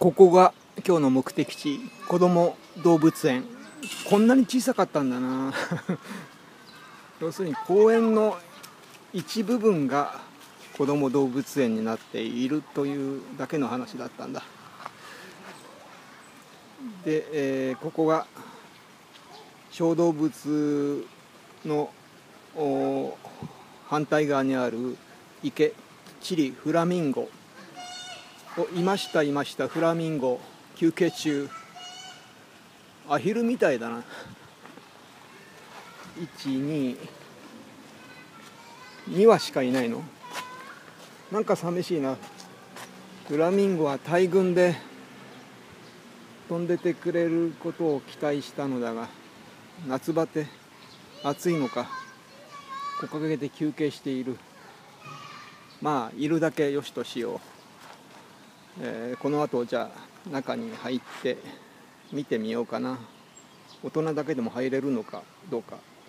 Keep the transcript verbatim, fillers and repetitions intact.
ここが今日の目的地、子ども動物園。こんなに小さかったんだな要するに公園の一部分が子ども動物園になっているというだけの話だったんだ。で、えー、ここが小動物の反対側にある池、チリフラミンゴ。お、いましたいましたフラミンゴ休憩中。アヒルみたいだな。いちにに羽しかいないの。なんか寂しいな。フラミンゴは大群で飛んでてくれることを期待したのだが、夏バテ、暑いのか木陰で休憩している。まあいるだけよしとしよう。えー、この後じゃあ中に入って見てみようかな。大人だけでも入れるのかどうか。